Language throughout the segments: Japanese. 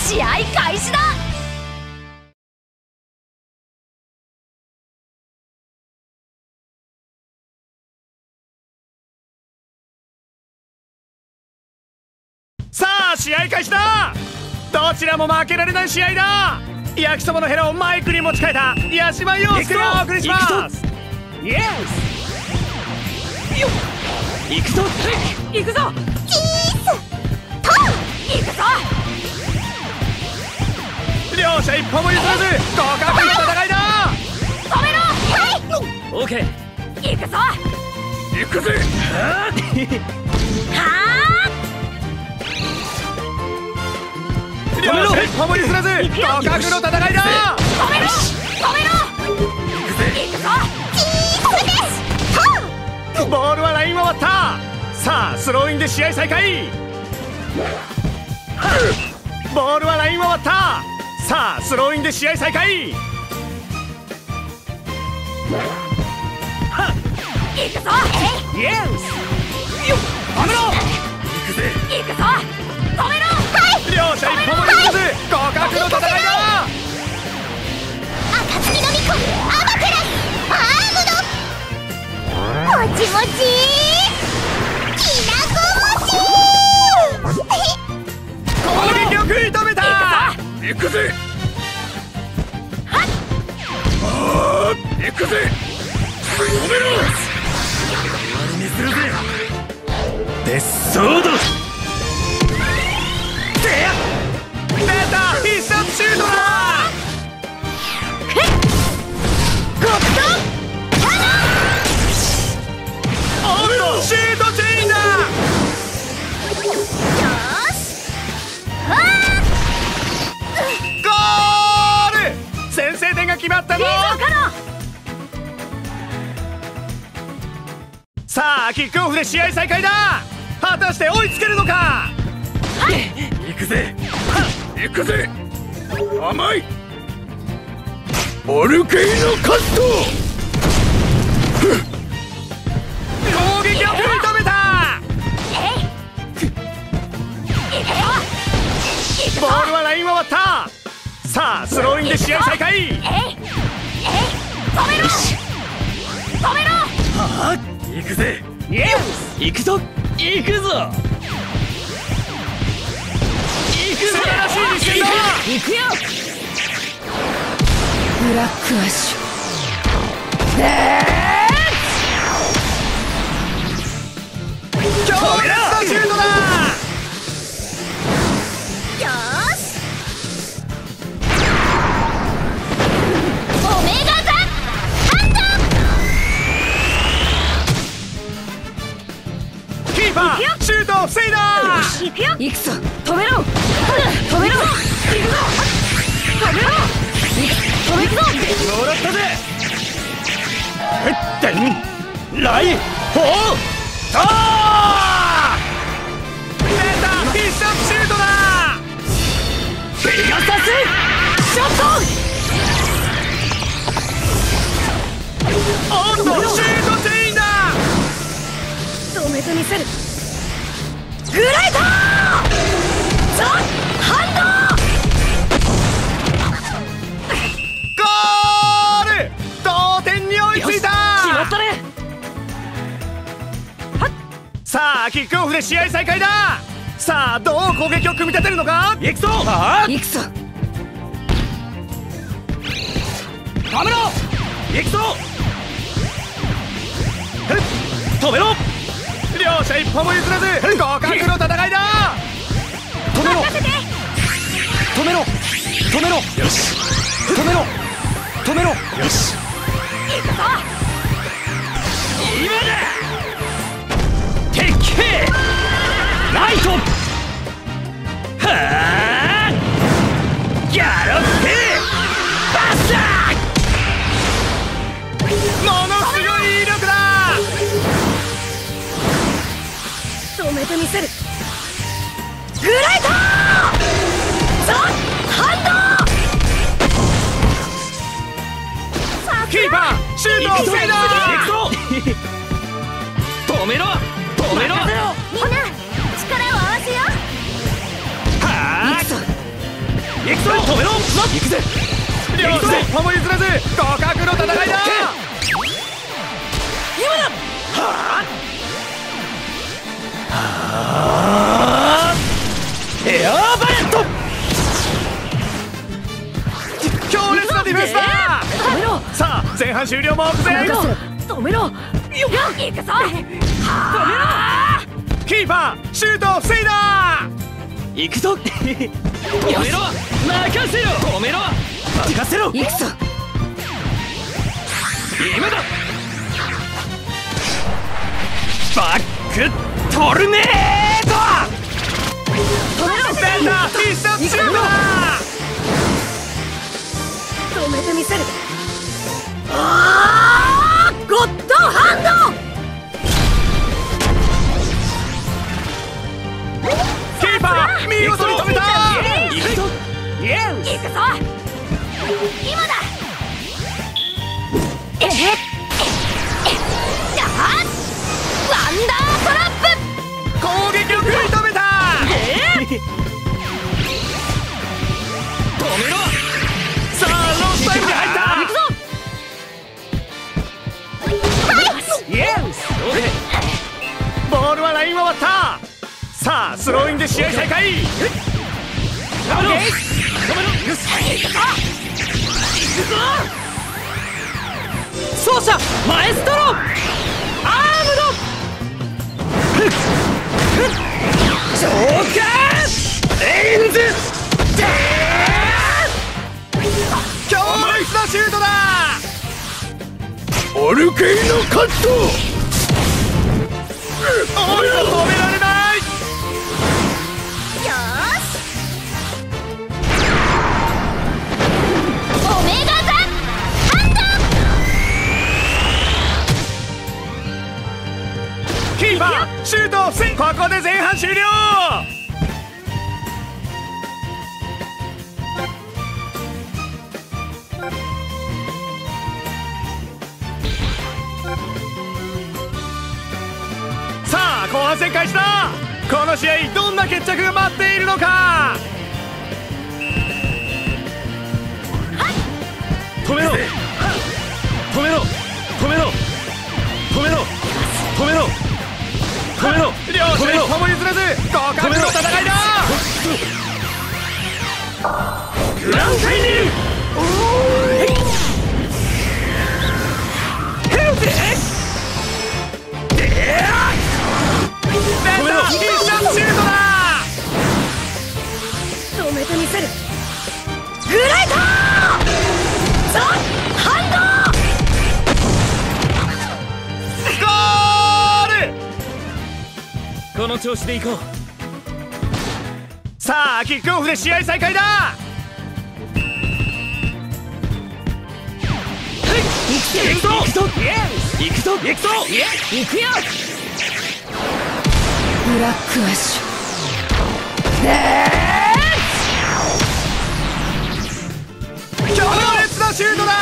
試合開始だ。 さあ試合開始だ。どちらも負けられない試合だ。焼きそばのヘラをマイクに持ち替えた八島陽介がお送りします。イエスよっ行くぞ行くぞキーストン行くぞ。 両者一歩も譲らず互角の戦いだ。 止めろ。はいオーケー行くぞ。 行くぜは両者一歩も譲らず互角の戦いだ。 止めろ止めろ。行くぞ。キースですトン。 ボールはラインを割った。さあスローインで試合再開。ボールはラインを割った。さあスローインで試合再開。 行くぞ。 イエスよっ止めろ。行くぜ行くぞ。止めろ。はい両者一歩も譲らず互角の戦いだ。 暁の巫女アマテラスアームドもちもちきなこ餅攻撃を食い止めた。行くぜ行くぜ止めろ。終わりにするぜデスソード。出た必殺シュートだ。おっとシュートチェインだ。ゴール先制点が決まったぞ。さあキックオフで試合再開だ。果たして追いつけるのか。行くぜ行くぜ甘いオルケイノカット。攻撃を食い止めた。ボールはラインを割った。さあスローインで試合再開。 止めろ止めろ。 はあ行くぜイエス行くぞ行くぞ素晴らしい実践だ。 行くよブラックアッシュ。 強烈なシュートだ。 よーしオメガザハンド。 キーパーシュートを防いだ。 行くよ。 行くぞ止めろ止めろ止めろ止めるぞ。 もらったぜ。ってんライホーター出た必殺シュートだ。ペガサスショット。おっとシュートチェインだ。 止めてみせる。グライダーザ・ハンゴール同点に追いついた。 ド。決まったね。 さあキックオフで試合再開だ。さあどう攻撃を組み立てるのか。行くぞ行くぞ止めろ行くぞ止めろ。両者一歩も譲らず互角の戦いだ。止めろ止めろ止めろよし止めろ止めろよし行くぞ。 今だ鉄拳ライトはあギャロップバスター。ものすごい威力だ。 止めてみせる。グライダーザ・ハンド。 キーパーシュートを防いだ。行くぞ止めろ止めろ。 みんな力を合わせよう。 はあ行くぞ止めろ。行くぜ。両者一歩も譲らず互角の戦いだ。今だ。エアーバレット。強烈なディフェンスだ。 止めろ。 さあ前半終了も目前。 止めろ。よっ、行くぞ。 キーパーシュートを防いだ。行くぞ。止めろ。任せろ。止めろ。任せろ。 行くぞ。 今だ。バックトルネード。 止めろ。 センター必殺シュートだ。 止めてみせる。ゴッドハンド。 キーパー見事に止めた。行くぞ。 行くぞ。今だ。ワンダートラップ。 攻撃を食い止めた。止めろ。さあロスタイムに入った。 行くぞ。 ボールはラインを割った。さあスローインで試合再開。走者マエストロアームド。ジョーカーレンズ。強烈なシュートだ。オルケイノカット。おい止められない。 よーし。オメガザハンド。 キーパーシュートを防い。ここで前半終了。さあ後半戦開始だ。この試合どんな決着が待っているのか。止めろ。止めろ。止めろ。止めろ。止めろ。止めろ。両者一歩も譲らず互角の戦いだ。グランファイナル。止めろ。必殺シュートだ。 止めてみせる。グライトザ・ハンゴール。この調子でいこう。さあキックオフで試合再開だ。行くぞ。行くぞ。行くぞ。行くぞ。 行くよ。ブラックアッシュ。 強烈なシュートだ。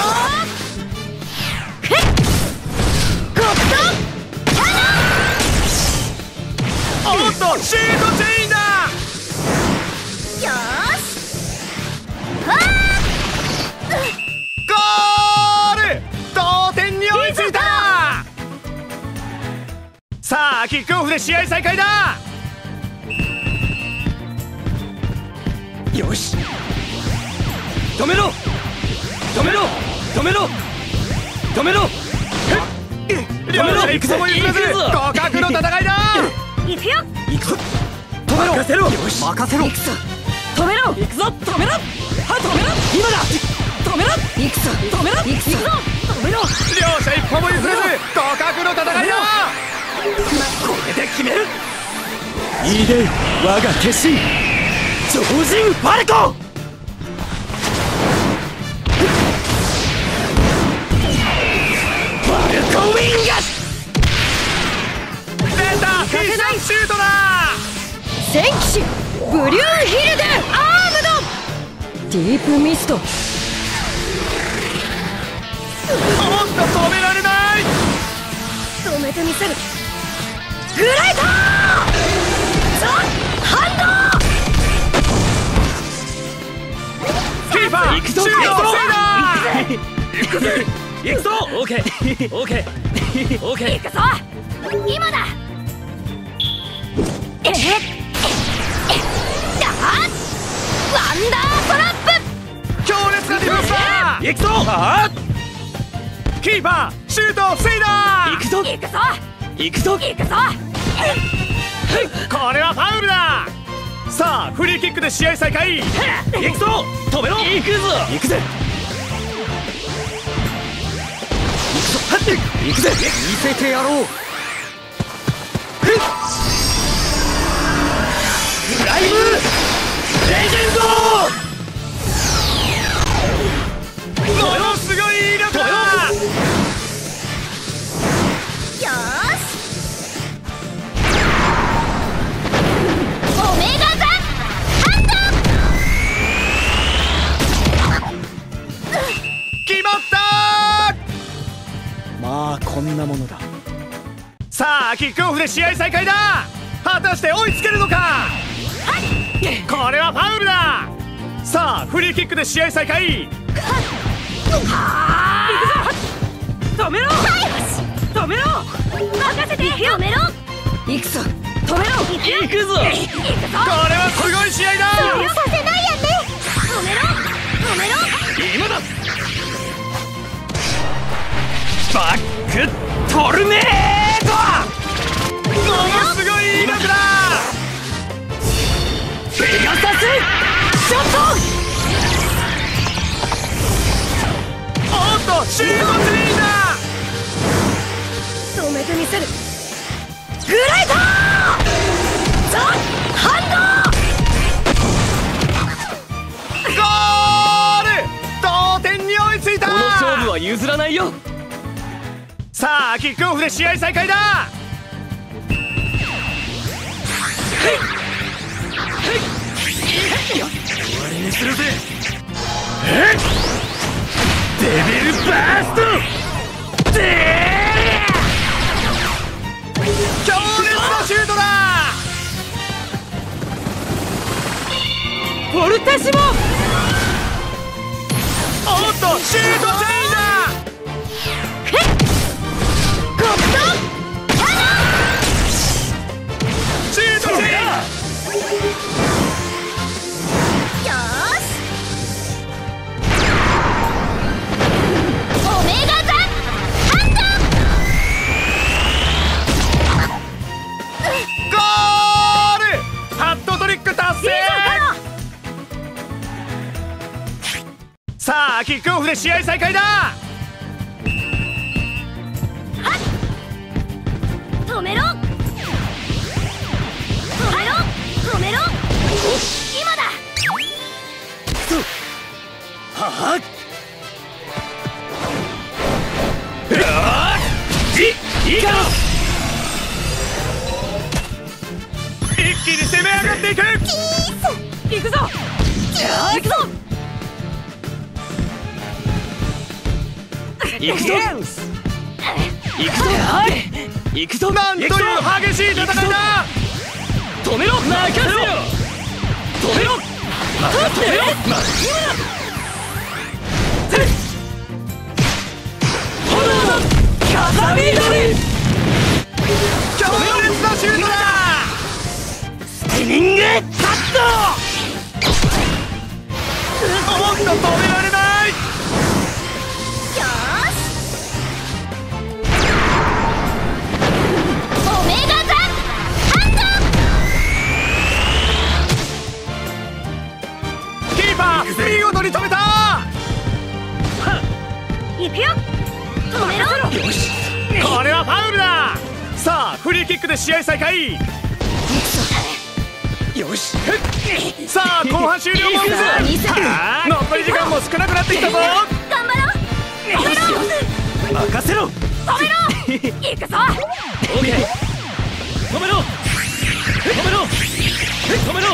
おっとシュートチェインだ。 よーし。 ゴール。同点に追いついた。さあキックオフで試合再開だ。よし。止めろ。止めろ。止めろ。止めろ。両者一歩も譲らず互角の戦いだ。 行くよ。 行くぞ。止めろ。任せろ。よし任せろ。 行くぞ。止めろ。行くぞ。止めろ。止めろ。今だ。止めろ。行くぞ。止めろ。行くぞ。止めろ。 両者一歩も譲らず互角の戦いだ。これで決める。いいで我が決心超人ファルコ。ファルコウィンガス。出た。必殺シュートだ。 戦騎士ブリューヒルデアームド。ディープミスト。 おっと止められない。 止めてみせる。グライトザ・ハンド。 行くぞ。オーケーオーケーオーケー。 行くぞ今だ。ワンダートラップ。 強烈なディフェンスだ。行くぞ。キーパーシュートを防いだ。行くぞ行くぞ行くぞ行くぞ。 これはファウルだ。さあフリーキックで試合再開。行くぞ。止めろ。行くぞ。行くぜ。行くぜ。見せてやろう。プライムレジェンド。ものすごい威力だ。 よーしオメガザハンド。 決まった。まあこんなものだ。さあキックオフで試合再開だ。果たして追いつけるのか。これはファウルだ。さあフリーキックで試合再開。 止めろ止めろ。任せて。止めろ。行くぞ止めろ。 行くぞ。これはすごい試合だ。 させないやね。 止めろ止めろ。 今だ。バックトルネード。ものすごい威力だ。ペガサスショット。おっとシュートスリーだ。 止めてみせる。グライダーザ・ハンゴール。同点に追いついた。この勝負は譲らないよ。さあキックオフで試合再開だ。終わりにするぜ。デビルバースト。強烈なシュートだ。 フォルテシモ。 おっとシュートチェインだ。シュートチェイン。 よーしオメガザハンゴール。ハットトリック達成。さあキックオフで試合再開だ。 止めろ止めろ止めろ。今だ。 はっいいか。一気に攻め上がっていく。 行くぞ行くぞ。 行くぞ行くぞ行くぞ。なんという激しい戦いだ。止めろ。任せろ。止めろ。止めろ。風見鳥。強烈なシュートだ。スピニングカット。おっと止められない。 よーしオメガザハンド。 キーパー見事に止めた。 行くよ止めろ。 よしこれはファウルだ。さあフリーキックで試合再開。よしさあ後半終了も残り時間も少なくなってきたぞ。 頑張ろう。止めろ任せろ。 止めろ行くぞ。 オーケー。止めろ止めろ止めろ。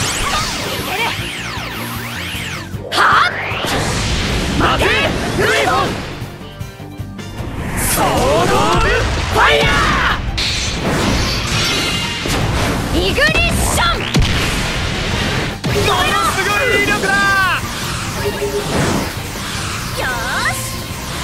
はあ待てルイボン。ソードオブファイヤー。 イグニッション。 ものすごい威力だ。 よーし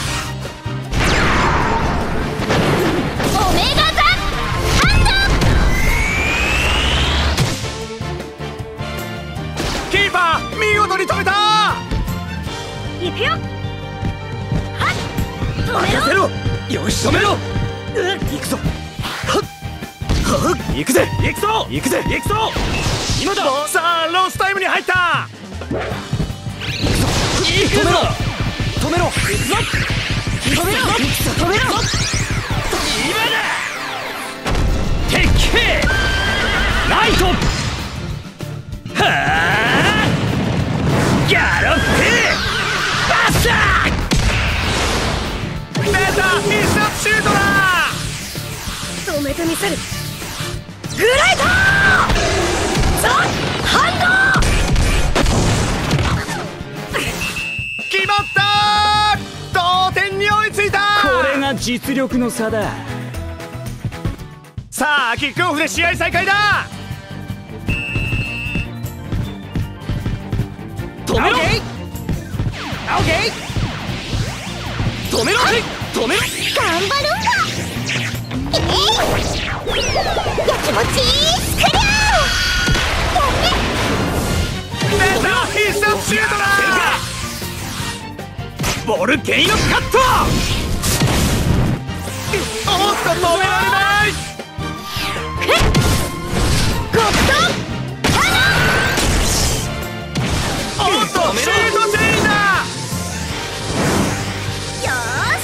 り止めた。 行くよ。はっ、止めろ。 任せろ。よし止めろ。行くぞ。はっはっ、行くぜ。行くぞ。行くぜ。行くぞ。今だ。さあロスタイムに入った。行くぞ。止めろ。行くぞ。止めろ。止めろ。今だ。鉄拳ライト。はあ、ギャロップバッサー。出た。必殺シュートだ。 止めてみせる。グライトザ・ハンド。決まった。同点に追いついた。 これが実力の差だ。 さあキックオフで試合再開だ。止めろ。オッケー。止めろ。止めろ。 頑張るんだ。やきもちスクリャー。 出た。必殺シュートだ。ボルケイノカット。おっと止められない。 ゴッドおっとシュートチェインだ。 よーし。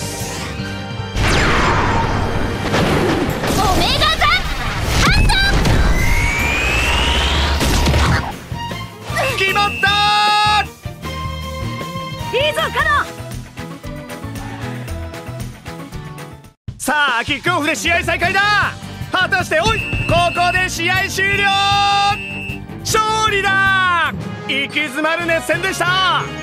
オメガザハンド。 決まった。 いいぞカノ。 さあキックオフで試合再開だ。果たしておい、ここで試合終了。勝利だ。息詰まる熱戦でした。